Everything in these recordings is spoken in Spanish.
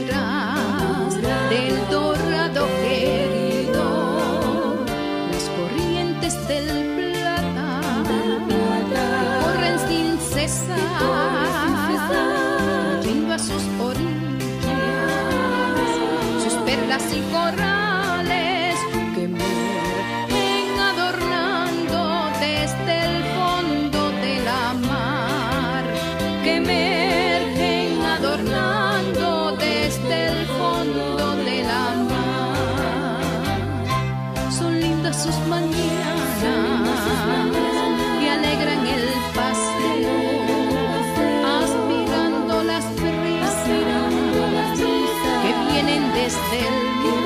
honduras del Dorado querido, las corrientes del Plata corren sin cesar, yendo a sus orillas, sus perlas y corrales que emergen adornando desde el fondo de la mar, que emergen adornando desde el fondo de la mar. Son lindas sus mañanas que alegran el paseo, aspirando las brisas que vienen desde el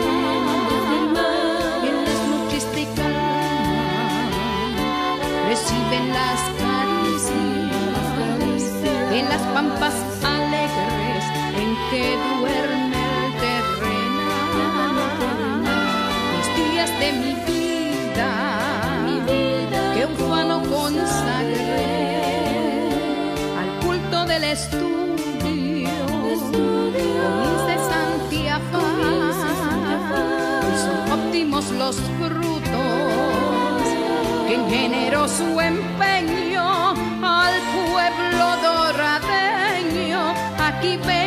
mar. En las noches de calma reciben las caricias de las pampas alegres en que duerme el terrenal. Los días de mi vida que ufano consagré al culto del estudio con incesante afán, y son óptimos los frutos que en generoso empeño al pueblo doradeño aquí